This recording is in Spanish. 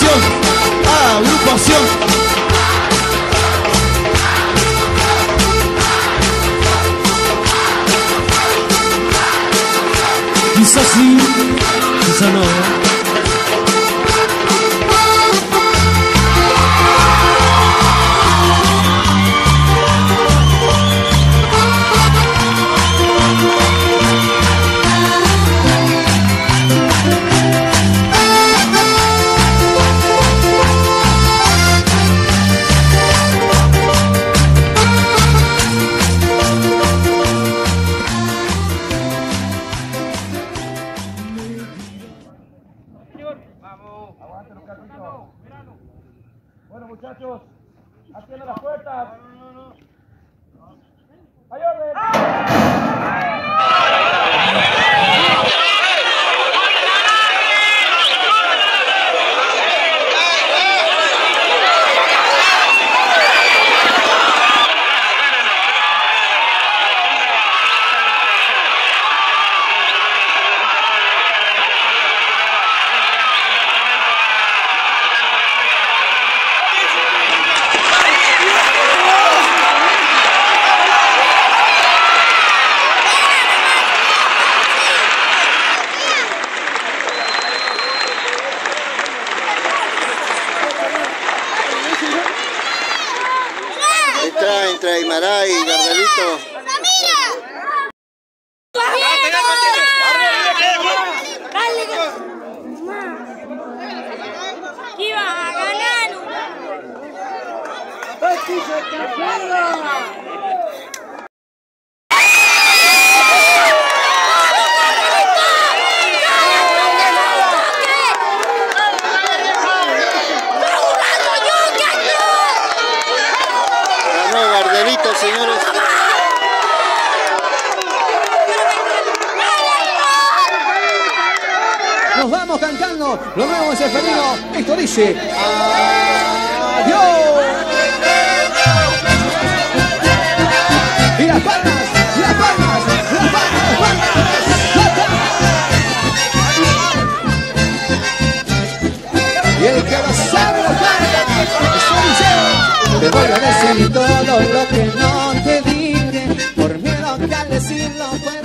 agrupación. Agrupación. Quizás sí, quizás no. Bueno, muchachos, atiendan las puertas. ¡Hay orden! Entra Aymaray, Gardelito. ¡Iba a ganar! Gardelito, señores. Nos vamos cantando lo nuevo es el felino. Esto dice adiós. Y las palmas, las palmas, las palmas, las palmas, las palmas. Y el que lo sabe lo canta. Te voy a decir todo lo que no te dije, por miedo que al decirlo puedo.